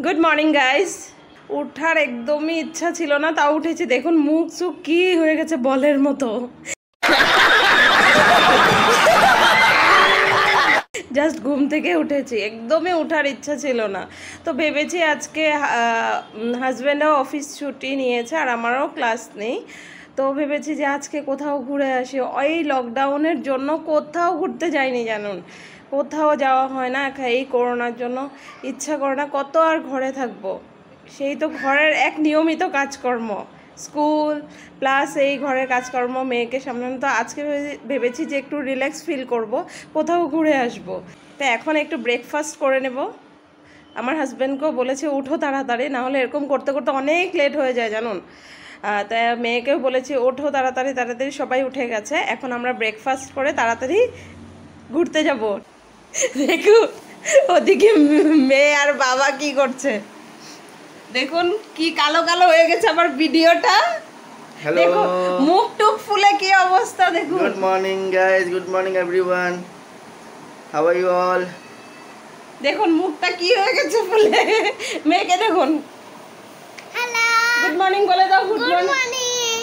Good morning guys. উঠার একদমই ইচ্ছা ছিল না, তাও উঠেছি। দেখুন মুখ চুখ কি হয়ে গেছে বলের মতো। জাস্ট ঘুম থেকে উঠেছি, একদমই উঠার ইচ্ছা ছিল না। তো ভেবেছি আজকে হাজব্যান্ডও অফিস ছুটি নিয়েছে আর আমারও ক্লাস নেই, তো ভেবেছি যে আজকে কোথাও ঘুরে আসি। ওই লকডাউনের জন্য কোথাও ঘুরতে যাইনি, জানুন, কোথাও যাওয়া হয় না। এই করোনার জন্য ইচ্ছা করে না, কত আর ঘরে থাকবো। সেই তো ঘরের এক নিয়মিত কাজকর্ম, স্কুল প্লাস এই ঘরের কাজকর্ম, মেয়েকে সামলানো। তো আজকে ভেবেছি যে একটু রিল্যাক্স ফিল করব, কোথাও ঘুরে আসব। তো এখন একটু ব্রেকফাস্ট করে নেব। আমার হাজব্যান্ডকেও বলেছে উঠো তাড়াতাড়ি, নাহলে এরকম করতে করতে অনেক লেট হয়ে যায় জানুন। তাই মেয়েকেও বলেছি ওঠো তাড়াতাড়ি তাড়াতাড়ি। সবাই উঠে গেছে, এখন আমরা ব্রেকফাস্ট করে তাড়াতাড়ি ঘুরতে যাব। দেখুন ওদিকে মেয়ে আর বাবা কি করছে, দেখুন কি কালো কালো হয়ে গেছে আমার ভিডিওটা। দেখুন মুখ টুক ফুলে কি অবস্থা দেখুন। Good morning guys, good morning everyone, how are you all. দেখুন মুখটা কি হয়ে গেছে ফুলে। মেয়েকে দেখুন। হ্যালো, গুড মর্নিং বলে দাও। Good good morning morning.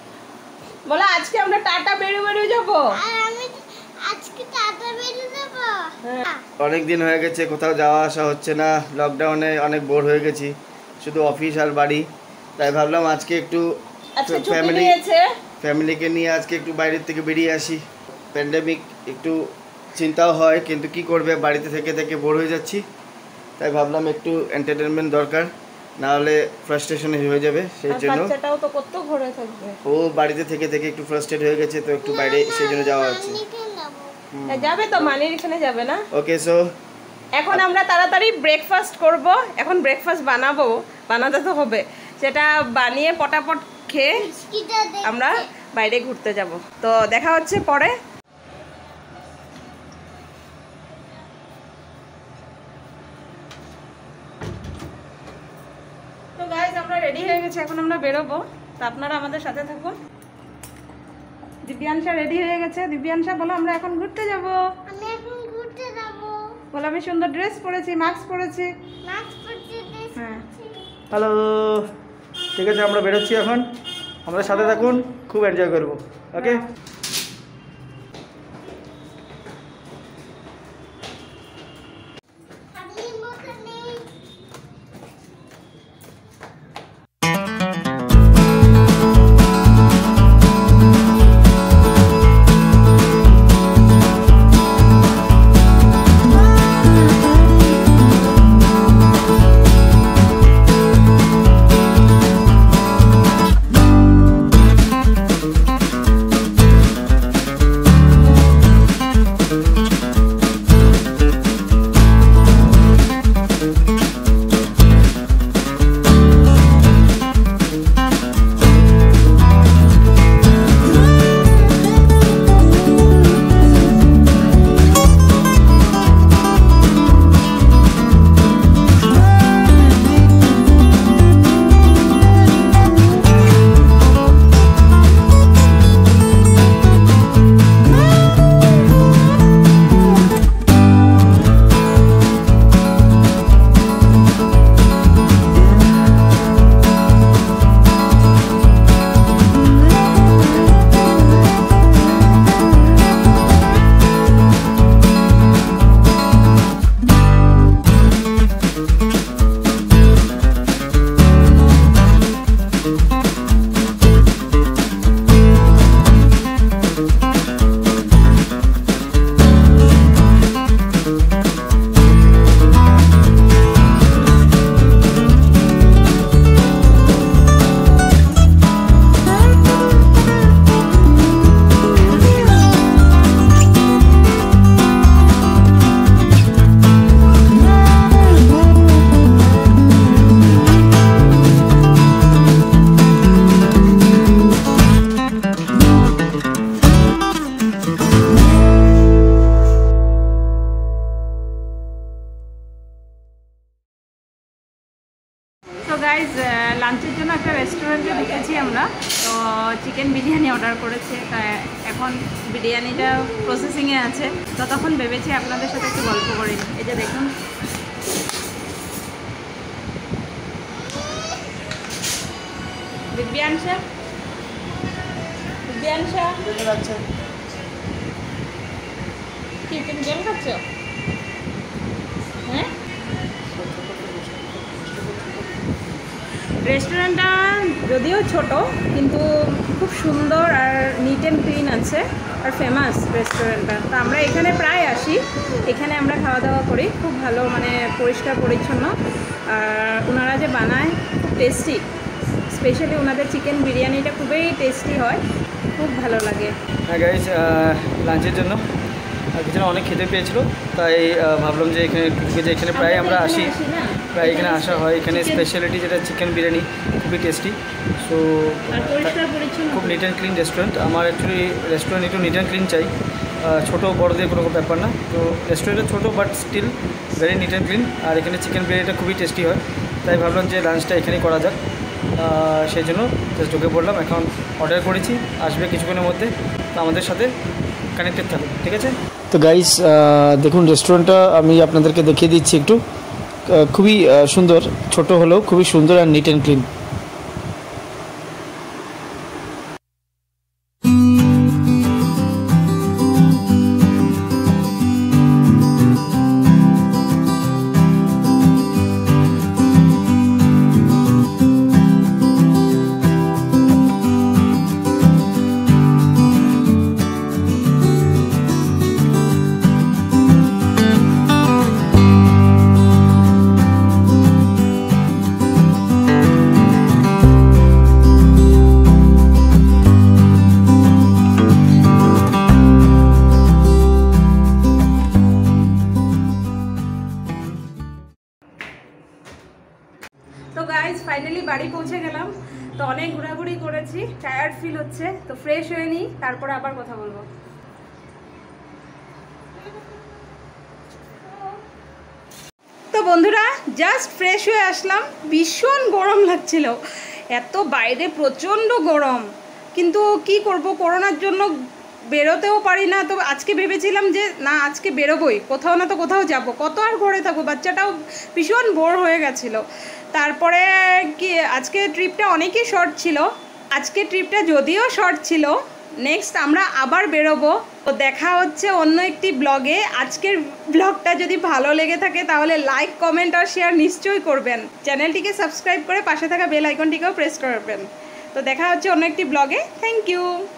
বলো আজকে আমরা টাটা বেরিয়ে যাব। আর আমি আজকে টাটা বেরিয়ে যাব। অনেক দিন হয়ে গেছে, কোথাও যাওয়া আসা হচ্ছে না। লকডাউনে অনেক বোর হয়ে গেছি, শুধু অফিস আর বাড়ি। তাই ভাবলাম আজকে একটু আজকে ছুটি নিয়েছে, ফ্যামিলিকে নিয়ে আজকে একটু বাইরের থেকে বেরিয়ে আসি। প্যান্ডেমিক একটু চিন্তাও হয়, কিন্তু কি করবে, বাড়িতে থেকে থেকে বোর হয়ে যাচ্ছি। তাই ভাবলাম একটু এন্টারটেনমেন্ট দরকার, না হলে ফ্রাস্ট্রেশন হয়ে যাবে। সেই জন্য বাচ্চাটাও তো কত ঘরে থাকবে, ও বাড়িতে থেকে থেকে একটু ফ্রাস্ট্রেট হয়ে গেছে, তো একটু বাইরে সেই জন্য যাওয়া হচ্ছে। যাবে তো মানির এখানে যাবে না। ওকে, সো এখন আমরা তাড়াতাড়ি ব্রেকফাস্ট করব। এখন ব্রেকফাস্ট বানাতে তো হবে, সেটা বানিয়ে পটাপট খেয়ে আমরা বাইরে ঘুরতে যাব। তো দেখা হচ্ছে পরে। তো গাইস আমরা রেডি হয়ে গেছি, এখন আমরা বেরোবো। তো আপনারা আমাদের সাথে থাকুন। দিব্যাংশা রেডি হয়ে গেছে। দিব্যাংশা বলো আমরা এখন ঘুরতে যাব। আমি এখন ঘুরতে যাব। বলো আমি সুন্দর ড্রেস পরেছি, মাস্ক পরেছি। মাস্ক পরতে হ্যাঁ। হ্যালো, ঠিক আছে আমরা বেরোচ্ছি এখন, আমাদের সাথে থাকুন, খুব এনজয় করবো। ওকে, আমি মতো নেই। গাইজ লাঞ্চের জন্য একটা রেস্টুরেন্টে ঢুকেছি আমরা। তো চিকেন বিরিয়ানি অর্ডার করেছে, তা এখন বিরিয়ানিটা প্রসেসিংয়ে আছে। তো তখন ভেবেছি আপনাদের সাথে একটু গল্প করি। এই যে দেখুন দিব্যাংশা দিব্যাংশা কি তুমি জল খাচ্ছ? হ্যাঁ, রেস্টুরেন্টটা যদিও ছোট কিন্তু খুব সুন্দর আর নিট অ্যান্ড ক্লিন আছে আর ফেমাস রেস্টুরেন্টটা। তো আমরা এখানে প্রায় আসি, এখানে আমরা খাওয়া দাওয়া করি, খুব ভালো মানে পরিষ্কার পরিচ্ছন্ন। আর ওনারা যে বানায় খুব টেস্টি, স্পেশালি ওনাদের চিকেন বিরিয়ানিটা খুবই টেস্টি হয়, খুব ভালো লাগে। হ্যাঁ গাইজ, লাঞ্চের জন্য কিছু অনেক খেতে পেয়েছিল, তাই ভাবলাম যে এখানে প্রায় আমরা আসি, প্রায় এখানে আসা হয়। এখানে স্পেশালিটি যেটা চিকেন বিরিয়ানি খুবই টেস্টি। সো খুব নিট অ্যান্ড ক্লিন রেস্টুরেন্ট। আমার অ্যাকচুয়ালি রেস্টুরেন্ট একটু নিট অ্যান্ড ক্লিন চাই, ছোটো বড়দের কোনো ব্যাপার না। তো রেস্টুরেন্টটা ছোটো but still very neat and clean. আর এখানে চিকেন বিরিয়ানিটা খুবই টেস্টি হয়, তাই ভাবলাম যে লাঞ্চটা এখানেই করা যাক। সেই জন্য জাস্ট ঢুকে পড়লাম, এখন অর্ডার করেছি, আসবে কিছুক্ষণের মধ্যে। তো আমাদের সাথে কানেক্টেড থাকুন, ঠিক আছে? তো গাইস দেখুন, রেস্টুরেন্টটা আমি আপনাদেরকে দেখিয়ে দিচ্ছি একটু। খুবই সুন্দর, ছোট হলেও খুবই সুন্দর আর নিট অ্যান্ড ক্লিন। তো গাইজ ফাইনালি বাড়ি পৌঁছে গেলাম। তো অনেক ঘোরাঘুরি করেছি, টায়ার্ড ফিল হচ্ছে, তো ফ্রেশ হয়ে নিই, তারপরে আবার কথা বলবো। তো বন্ধুরা জাস্ট ফ্রেশ হয়ে আসলাম, ভীষণ গরম লাগছিল, এত বাইরে প্রচণ্ড গরম, কিন্তু কি করব, করোনার জন্য বেরোতেও পারি না। তো আজকে ভেবেছিলাম যে না, আজকে বেরোবই, কোথাও না তো কোথাও যাব, কত আর ঘরে থাকবো, বাচ্চাটাও ভীষণ বোর হয়ে গেছিলো। তারপরে কি আজকে ট্রিপটা অনেকই শর্ট ছিল, আজকে ট্রিপটা যদিও শর্ট ছিল, নেক্সট আমরা আবার বেরোবো। তো দেখা হচ্ছে অন্য একটি ব্লগে। আজকের ব্লগটা যদি ভালো লেগে থাকে তাহলে লাইক, কমেন্ট আর শেয়ার নিশ্চয়ই করবেন। চ্যানেলটিকে সাবস্ক্রাইব করে পাশে থাকা বেল আইকনটিকেও প্রেস করবেন। তো দেখা হচ্ছে অন্য একটি ব্লগে। Thank you.